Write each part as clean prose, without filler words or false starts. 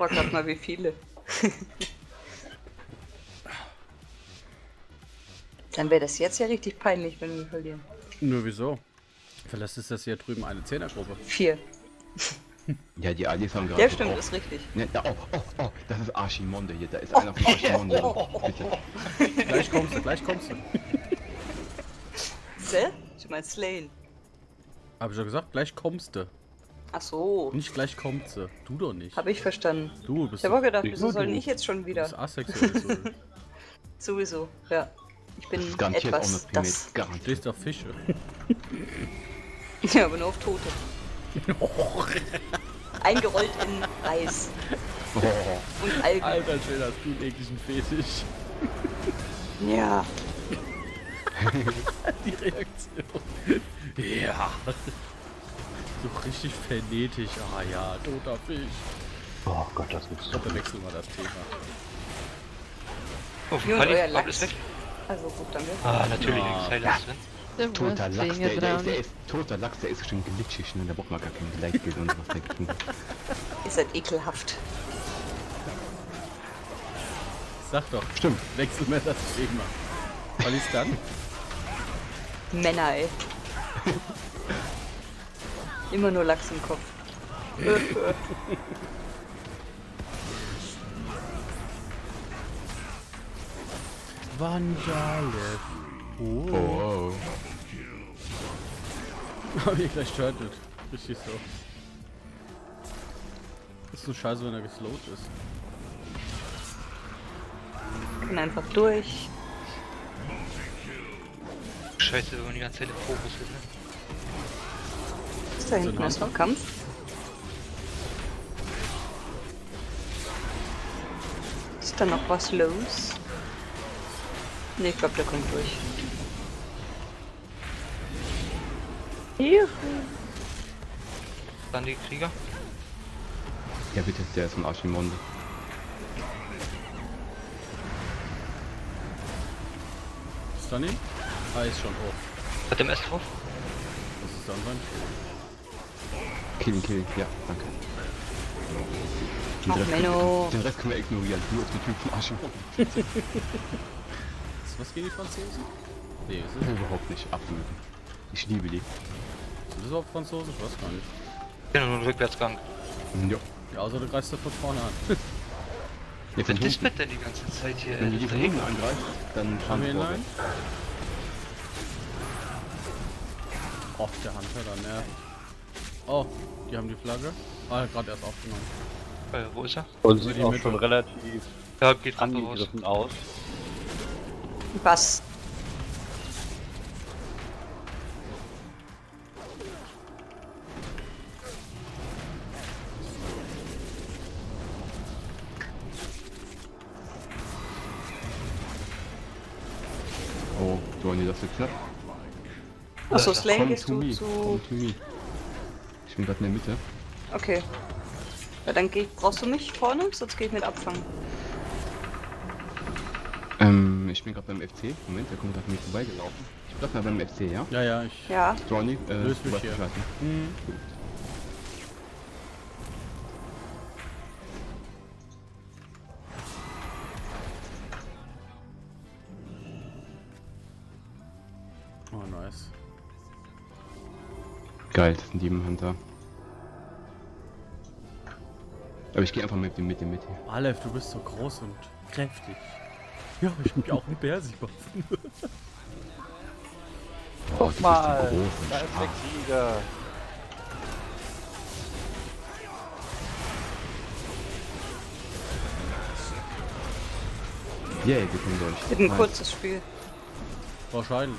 Frag grad mal, wie viele. Dann wäre das jetzt ja richtig peinlich, wenn wir verlieren. Nur wieso? Vielleicht ist das hier drüben eine Zehnergruppe. 4. Ja, die Alis haben gerade. Ja, stimmt, ist richtig. Ja, oh, das ist Archimonde hier. Da ist einer von Archimonde. Bitte. Gleich kommst du, gleich kommst du. Du meinst Slane. Hab ich doch gesagt, gleich kommst du. Ach so. Nicht gleich kommt sie. Du doch nicht. Habe ich verstanden. Du bist Ich habe auch gedacht, Wieso wieso soll du? ich jetzt schon du wieder? bist asexuell. So. Sowieso, ja. Ich bin Das ist garantiert auch eine etwas Planet. das. Garantiert. Stehst auf Fische. Ja, aber nur auf Tote. Eingerollt in Reis Oh, und Algen. Alter, schön, hast du einen ekligen Fetisch. Ja. Die Reaktion. Ja. So richtig phonetisch. Ah ja, toter Fisch. oh Gott, das gibt's Ich doch. glaube, wir wechseln mal das Thema. Oh, Hier und euer Kali, Lachs. ist weg. Also gut, danke. Ah, natürlich, Ja. Silence drin. Toter Lachs, der ist toter Lachs, der ist schon glitschig, ne? Da braucht man gar kein Gleichbild und was dagegen. Ihr seid ekelhaft. Sag doch. Stimmt. Wechseln wir das Thema. Was ist dann? Männer, ey. Immer nur Lachs im Kopf. Vandale. Oh. Oh, Hab ich gleich turtet. Richtig so. Ist so scheiße, wenn er geslowt ist. Kann einfach durch. Scheiße, wenn man die ganze Zeit im Fokus ist, ne? Ist da hinten erst noch Kampf? Ist da noch was los? Ne, ich glaube, der kommt durch. Juhu. Dann die Krieger. ja bitte, der ist ein Archimonde. Ist da nicht? Ah, ist schon hoch. Hat der MS drauf? Das ist dann sein. Kill ihn, ja, danke. Ach, Menno. Den Rest können wir ignorieren, nur auf den Typen Archimonde. Ist was gegen die Franzosen? Nee, ist Überhaupt nicht, absolut. Ich liebe die. das überhaupt Franzosen? Ich weiß gar nicht. Ja, nur ein Rückwärtsgang. Ja. Ja, außer du greifst da von vorne an. Ja, Was von ist das hinten, mit denn die ganze Zeit hier? wenn die Da von hinten angreift, dann Haben wir ihn Transport. rein? Och, der Hunter da nervt. Oh, die haben die Flagge. Ah, gerade erst aufgenommen. Wo ist er? Und Über sieht die auch Mitte. schon relativ Ja, geht Rampe raus. angegriffen aus. Was? Oh, so haben die das geklappt? Achso, Slane Come gehst to du me, zu... come to me. Ich bin gerade in der Mitte. Okay. Ja, dann brauchst du mich vorne, sonst geh ich mit abfangen. Ich bin gerade beim FC. Moment, der kommt gerade mir vorbeigelaufen. Ich bleib mal beim FC, ja? Ja, ja, ich. Ja. Johnny, Löst du mich weißt hier. Bescheid, ne? Hm. Gut. Oh, nice. Geil, das sind Demon Hunter. Aber ich gehe einfach mit dem mit. Aleph, du bist so groß und kräftig. Ja, ich bin auch ein Bärsichwaffen. Oh, Guck mal, so groß und da ist stark. der Krieger. Yeah, wir kommen durch. Wird ein Nice. kurzes Spiel. Wahrscheinlich.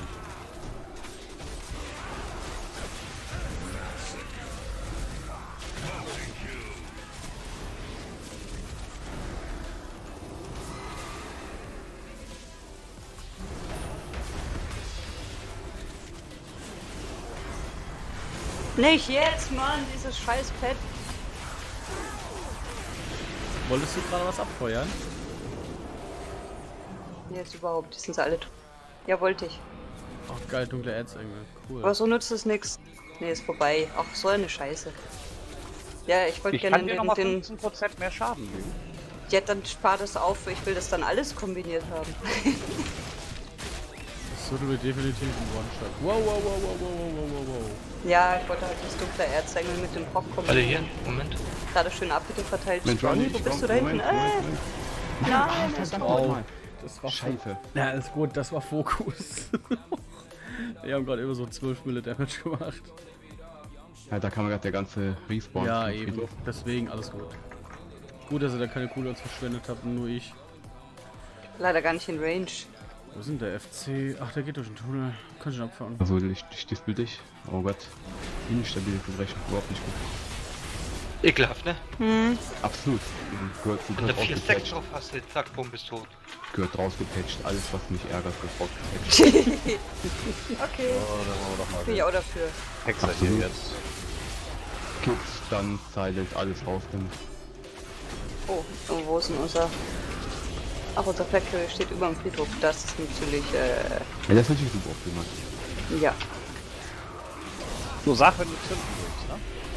Nicht jetzt, Mann, dieses scheiß Pad. Wolltest du gerade was abfeuern? Jetzt überhaupt, die sind sie alle tot. Ja, wollte ich. Ach geil, dunkle Erzengel. Cool. Aber so nützt es nix. Nee, ist vorbei. Ach, so eine Scheiße. Ja, ich wollte Ich gerne kann dir nochmal den... 15% mehr Schaden geben. Ja, dann spar das auf. Ich will das dann alles kombiniert haben. Das würde mir definitiv ein One-Shot. Wow, wow, wow, wow, wow, wow, wow, wow. Ja, ich wollte halt das dunkle Erzengel mit dem Rock Alle hier, kombinieren. Moment. Gerade schön Abbitte verteilt. Mensch, Johnny, wo bist du da hinten? Nein, verdammt Wow. nochmal. Das war Scheiße. Ja, ist gut, das war Fokus. Wir haben gerade immer so 12 Mille Damage gemacht. Ja, da kam gerade der ganze Respawn. Ja, vom eben. Friedhof. Deswegen alles gut. Gut, dass ihr da keine Cooldowns verschwendet habt und nur ich. leider gar nicht in Range. Wo ist denn der FC? Ach, der geht durch den Tunnel. Kann ich ihn abfahren. Also ich dispel dich. Oh Gott. Instabil Verbrechen. Überhaupt nicht gut. Ekelhaft, ne? Absolut. Gehört, Wenn du 4 Stacks rausgepatcht. drauf hast, zack, bumm, bist tot. Gehört rausgepatcht. Alles, was mich ärgert, wird rausgepatcht. Okay, Oh, da wollen wir doch mal bin ich auch dafür. Hexer hier Absolut. jetzt. Kicks, dann Silent, alles rausnimmt. Oh, und wo ist denn unser... Ach, unser Factory steht über dem Friedhof. Das ist natürlich, Ja, das ist natürlich super optimal. ja. Nur sag, wenn du zünden willst,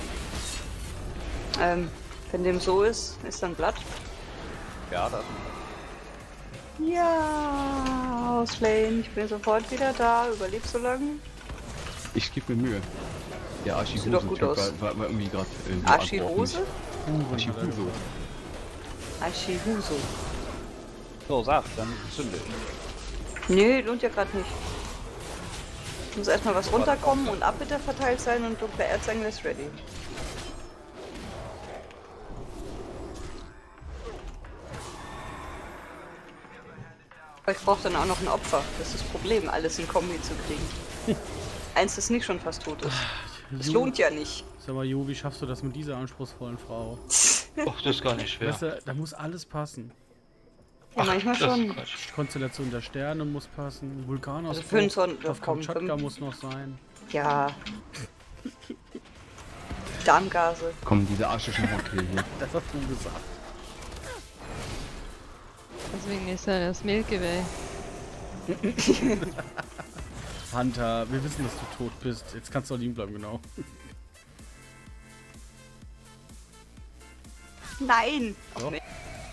ne? Wenn dem so ist dann Blatt. Ja, das. Ja, Auslane, ich bin sofort wieder da. Überleb so lange. Ich gebe mir Mühe. Der Sieht doch gut aus. Archihuse-Typ war irgendwie gerade... Archihose? Archihuso. Archihuso. So, sag, dann zünde ich. Nee, lohnt ja gerade nicht. Muss erstmal was runterkommen und Abbitte verteilt sein und dunkler Erzengel ist ready. Aber ich brauche dann auch noch ein Opfer. Das ist das Problem, alles in Kombi zu kriegen. Eins, das nicht schon fast tot ist. Das lohnt ja nicht. Sag mal, Jo, wie schaffst du das mit dieser anspruchsvollen Frau? Och, das ist gar nicht schwer. Weißt du, da muss alles passen. Ja, manchmal das ist schon. Quatsch. Konstellation der Sterne muss passen. Vulkanausbruch Also 25, auf komm, Kamtschatka 5. muss noch sein. Ja. Darmgase. Komm, diese arschischen Hockey hier. Das hast du gesagt. Deswegen ist er das Milky Way. Hunter, wir wissen, dass du tot bist. Jetzt kannst du auch liegen bleiben, genau. Nein! Doch. Nee.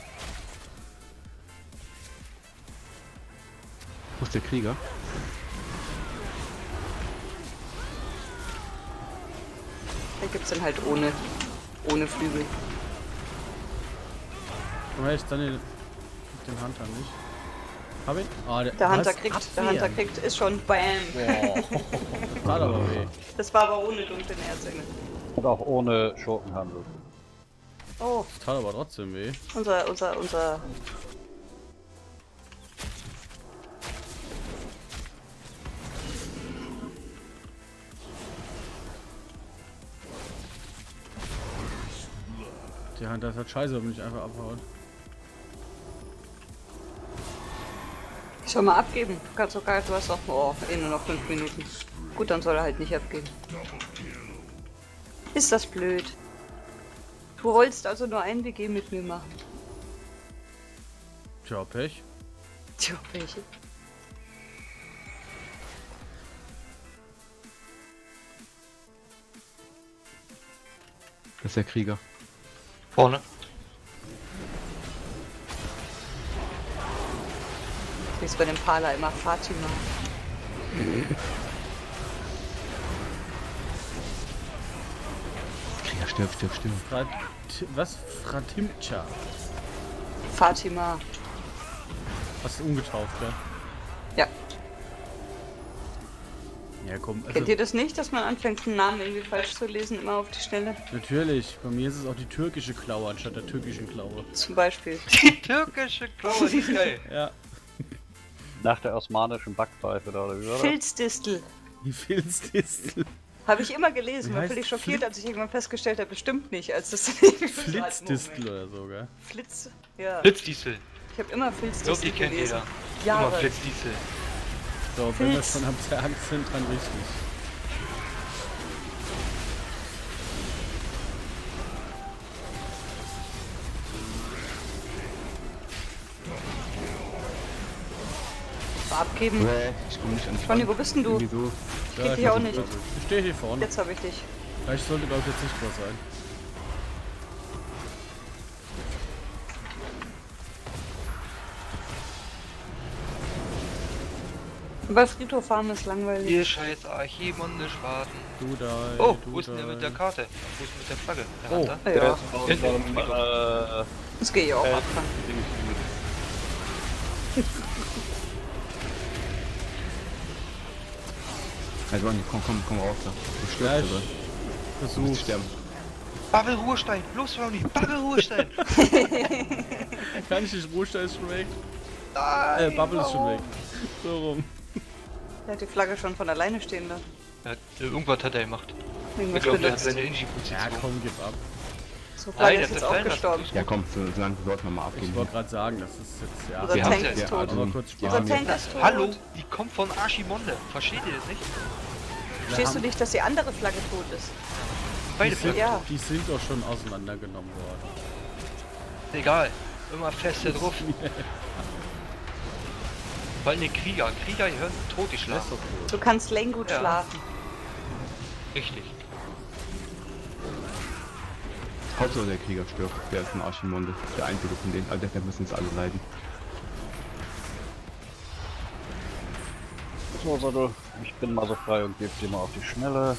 Wo ist der Krieger? Da gibt's dann halt ohne Flügel. Aber jetzt dann den Hunter nicht. Hab ich? Ah, Der Hunter was? kriegt, Abwehren. ist schon BAM! Boah. Tat aber weh. Das war aber ohne dunklen Erzengel. Und auch ohne Schurkenhandel. Oh, Das tat aber trotzdem weh. unser. Der Hunter ist halt scheiße, wenn man nicht einfach abhaut. Soll mal abgeben. Du kannst sogar, du hast auch nur noch 5 Minuten. Gut, dann soll er halt nicht abgeben. Ist das blöd? Du wolltest also nur ein WG mit mir machen. Tja, Pech. Tja, welche? Das ist der Krieger. Vorne. Wie ist bei dem Pala immer Fatima. Krieger, stirb. Was? Fratimcha. Fatima. Hast du umgetauft, ja? Ja. Ja, komm. Also, Kennt ihr das nicht, dass man anfängt, einen Namen irgendwie falsch zu lesen, immer auf die Schnelle? natürlich. Bei mir ist es auch die türkische Klaue anstatt der türkischen Klaue. Zum Beispiel. Die türkische Klaue, die ist geil. Ja. Nach der osmanischen Backpfeife da, oder wie war das? Filzdistel. Die Filzdistel. Habe ich immer gelesen, Wie war heißt völlig schockiert, Flitz- als ich irgendwann festgestellt habe, bestimmt nicht, als das dann irgendwie so Flitzdistel oder so, gell? Flitz, ja. Blitzdiesel. Ich habe immer Ich Filzdistel glaube, die kennt gelesen. jeder. Immer Jahre. Blitzdiesel. So, wenn wir Filz. schon am Sagen sind, dann richtig. Abgeben. Ich komme nicht an dich Conny, ran. wo bist denn du? Irgendwie so. Geht hier auch nicht. Ich stehe hier vorne. Jetzt habe ich dich. Vielleicht sollte, glaube ich, jetzt nicht was sein. Bei Friedhof fahren ist langweilig. Ihr scheiß Archimonde-Spaten. Du da. Oh, du wo ist denn der da. mit der Karte? Wo ist denn mit der Flagge? Der Oh. Hunter? Ja, das gehe ich auch abfangen. Also Ronny, komm raus da. Du Ja, stirbst, ich oder? Du versuch. musst sterben. Bubble Ruhestein! Los, Ronny! Bubble Ruhestein! Kann ich nicht, Ruhestein ist schon weg. Nein, Bubble ist schon warum? weg. So rum. Der hat die Flagge schon von alleine stehen lassen. Ja, irgendwas hat er gemacht. Ich Irgendwas glaube, der hat benutzt. seine Inji-Position. Ja, komm, gib ab. So Nein, Flagge der ist jetzt hat auch fallen gestorben. lassen. Ja komm, so lange sollten wir mal Ich abgeben. wollte gerade sagen, das ist jetzt, ja. Unser Wir Tank haben- ist wir- tot. also- Aber kurz wir Unser haben Tank jetzt- ist tot. Hallo? Die kommt von Archimonde. Versteht ihr das nicht? Verstehst du nicht, dass die andere Flagge tot ist? Beide Die sind, Ja. die sind doch schon auseinandergenommen worden. Egal. Immer feste drauf. Weil eine Krieger hören tot, die Das schlafen. ist doch gut. Du kannst Lane gut Ja. schlafen. Richtig. Hauptsache der Krieger stirbt. Der ist ein Archimonde. Der einzige von denen. Also der müssen jetzt alle leiden. So, warte. Ich bin mal so frei und gebe dir mal auf die Schnelle.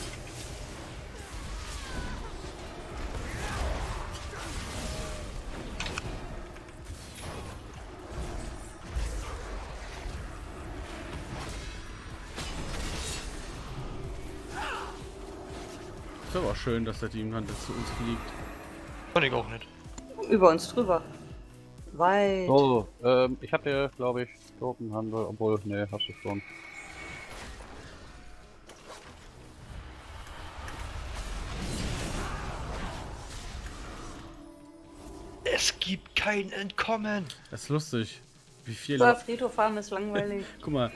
Ist aber schön, dass der Teamhunter zu uns fliegt. Kann ich auch nicht. Über uns drüber. Weit. So, ich hab dir, glaube ich, Tokenhandel, obwohl, ne, hast du schon. Es gibt kein Entkommen. Das ist lustig. Wie viel Über Friedhof fahren ist langweilig. Guck mal,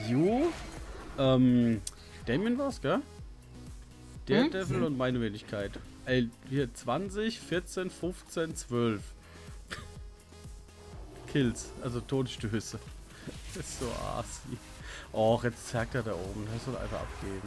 Damien war's, gell? Daredevil und meine Wenigkeit. Ey, hier 20, 14, 15, 12. Kills, also Todesstöße. Das ist so assi. Och, jetzt zeigt er da oben. Das soll einfach abgeben.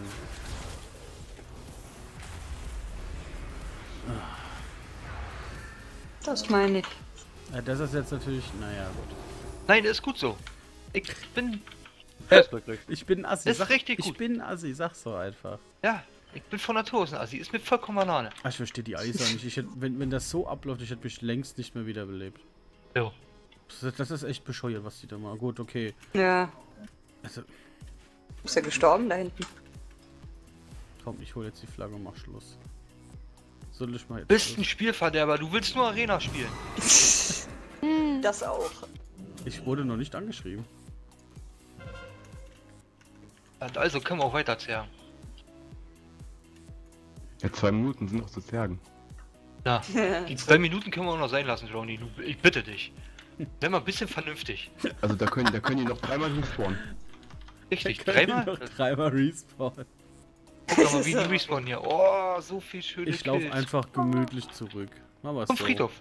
Das meine ich. Ja, das ist jetzt natürlich, naja, gut. Nein, ist gut so. Ich bin... Er ist glücklich. Ich bin Assi. Das ist richtig ich gut. bin Assi, sag's so einfach. Ja, ich bin von Natur aus ein Assi. Ist mir vollkommen Banane. Ach, ich verstehe die Assis auch nicht. Ich hätte, wenn das so abläuft, ich hätte mich längst nicht mehr wiederbelebt. Jo. Das ist echt bescheuert, was die da machen. Gut, okay. Ja. Also, Ist er gestorben da hinten? komm, ich hole jetzt die Flagge und mach Schluss. Soll ich mal jetzt. Bist ein Spielverderber. Du willst nur Arena spielen. Das auch. Ich wurde noch nicht angeschrieben. Also können wir auch weiter zerren. Ja, 2 Minuten sind noch zu zergen. Na, die 2 Minuten können wir auch noch sein lassen, Johnny. Ich bitte dich. Sei mal ein bisschen vernünftig. Also da können die noch dreimal respawnen. Richtig, Können die dreimal? noch dreimal respawnen. Guck doch mal, wie die respawnen hier. Oh, so viel schöne Ich laufe Kills. einfach gemütlich zurück. Mach was Zum so. Friedhof.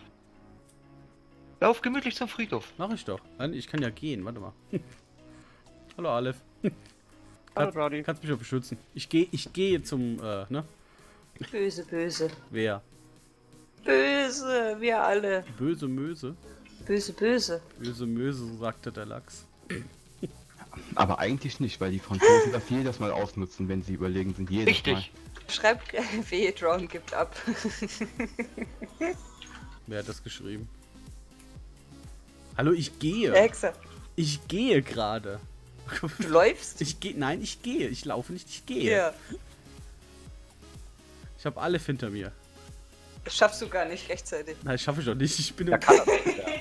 Lauf gemütlich zum Friedhof. Mach ich doch. Ich kann ja gehen, warte mal. Hallo Aleph. Hallo, Jordi. Kannst mich auch beschützen. Ich gehe zum, ne? Böse, böse. Wer? Böse, wir alle. Böse Möse? Böse, böse. Böse Möse, sagte der Lachs. Aber eigentlich nicht, weil die Franzosen das jedes Mal ausnutzen, wenn sie überlegen sind. Jedes Mal. Richtig. Schreibt wehe, Drone gibt ab. Wer hat das geschrieben? Hallo, ich gehe. Hexe. Ich gehe gerade. Du läufst? Ich gehe. Nein, ich gehe. Ich laufe nicht, ich gehe. Ja. Ich habe Aleph hinter mir. Das schaffst du gar nicht rechtzeitig. Nein, schaffe ich doch nicht. Ich bin Ja, kann er doch nicht, ja.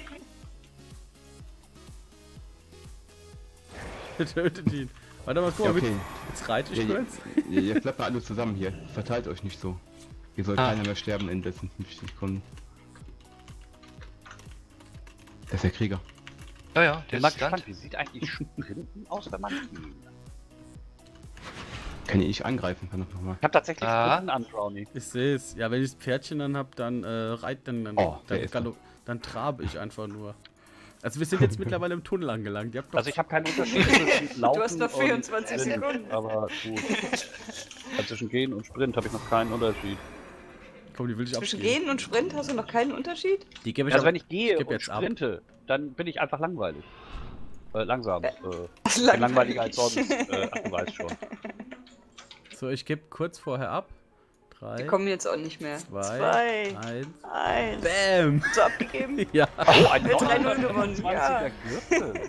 Tötet ihn. Warte mal, guck Ja, mal, okay. jetzt reite ich Ja, kurz. ihr bleibt mal alle zusammen hier. Verteilt euch nicht so. Hier soll keiner mehr sterben in dessen 50 Sekunden. Das ist der Krieger. Ja, ja, Ich der bin mal ist gespannt, Stunt. wie sieht eigentlich Sprinten aus, wenn man ihn... Kann ich nicht angreifen, verdammt nochmal. Ich hab tatsächlich Ah. Sprinten an, Brownie. Ich sehe es. Ja, wenn ich das Pferdchen dann hab, dann Oh, wer ist dann trabe ich einfach nur. Also wir sind jetzt mittlerweile im Tunnel angelangt. Ihr habt doch Also ich habe keinen Unterschied zwischen Laufen hast noch 24 und Sprinten, Sekunden. aber gut. Zwischen Gehen und Sprint habe ich noch keinen Unterschied. komm, die will ich Zwischen abgeben. Gehen und Sprint hast du noch keinen Unterschied? Die gebe ich Also ab. wenn ich gehe geb und jetzt ab. sprinte, dann bin ich einfach langweilig. Langsam. Langweilig. Langweiliger als sonst. Ach, du weißt schon. So, ich gebe kurz vorher ab. Die 3, kommen jetzt auch nicht mehr. 2, 1. 1. Bam! So abgegeben. Ja. Oh, ein Mit 3-0 gewonnen. Ja. Gürtel.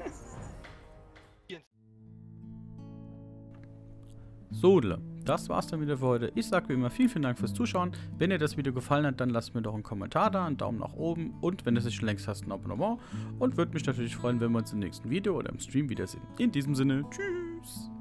So, das war's dann wieder für heute. Ich sage wie immer vielen Dank fürs Zuschauen. Wenn dir das Video gefallen hat, dann lasst mir doch einen Kommentar da, einen Daumen nach oben und wenn du es nicht schon längst hast, ein Abonnement. Und würde mich natürlich freuen, wenn wir uns im nächsten Video oder im Stream wiedersehen. In diesem Sinne, tschüss!